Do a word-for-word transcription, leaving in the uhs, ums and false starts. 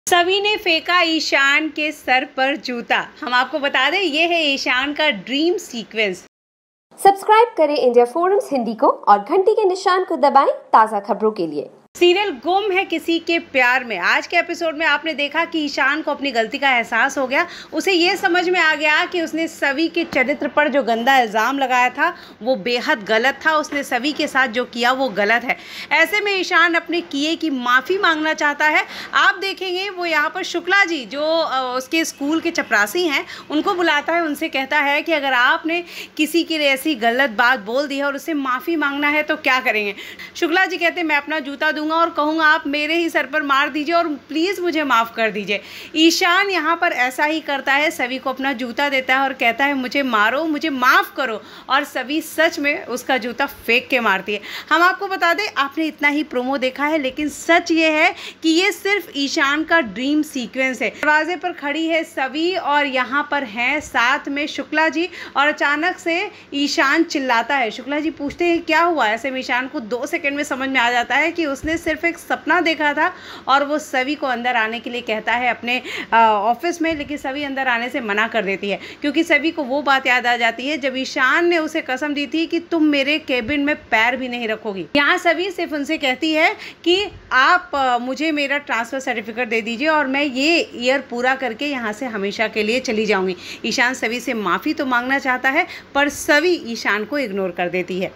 सभी ने फेंका ईशान के सर पर जूता। हम आपको बता दें ये है ईशान का ड्रीम सीक्वेंस। सब्सक्राइब करें इंडिया फोरम्स हिंदी को और घंटी के निशान को दबाएं ताज़ा खबरों के लिए। सीरियल गुम है किसी के प्यार में। आज के एपिसोड में आपने देखा कि ईशान को अपनी गलती का एहसास हो गया। उसे ये समझ में आ गया कि उसने सवी के चरित्र पर जो गंदा इल्ज़ाम लगाया था वो बेहद गलत था। उसने सवी के साथ जो किया वो गलत है। ऐसे में ईशान अपने किए की माफ़ी मांगना चाहता है। आप देखेंगे वो यहाँ पर शुक्ला जी जो उसके स्कूल के चपरासी हैं उनको बुलाता है, उनसे कहता है कि अगर आपने किसी के लिए ऐसी गलत बात बोल दी है और उससे माफ़ी मांगना है तो क्या करेंगे। शुक्ला जी कहते हैं मैं अपना जूता दूंगा और कहूँगा आप मेरे ही सर पर मार दीजिए और प्लीज़ मुझे माफ़ कर दीजिए। ईशान यहाँ पर ऐसा ही करता है, सवी को अपना जूता देता है और कहता है मुझे मारो, मुझे माफ़ करो, और सवी सच में उसका जूता फेंक के मारती है। हम आपको बता दें आपने इतना ही प्रोमो देखा है, लेकिन सच ये है कि ये सिर्फ ईशान का ड्रीम सीक्वेंस है। दरवाजे पर खड़ी है सवी और यहाँ पर हैं साथ में शुक्ला जी, और अचानक से ईशान चिल्लाता है। शुक्ला जी पूछते हैं क्या हुआ। ऐसे में ईशान को दो सेकंड में समझ में आ जाता है कि उसने सिर्फ एक सपना देखा था और वो सवी को अंदर आने के लिए कहता है अपने ऑफिस में, लेकिन सवी अंदर आने से मना कर देती है क्योंकि सवी को वो बात याद आ जाती है जब ईशान ने उसे कसम दी थी कि तुम मेरे केबिन में पैर भी नहीं रखोगी। यहाँ सवी सिर्फ उनसे कहती है कि आप मुझे मेरा ट्रांसफ़र सर्टिफिकेट दे दीजिए और मैं ये ईयर पूरा करके यहाँ से हमेशा के लिए चली जाऊँगी। ईशान सवी से माफ़ी तो मांगना चाहता है पर सवी ईशान को इग्नोर कर देती है।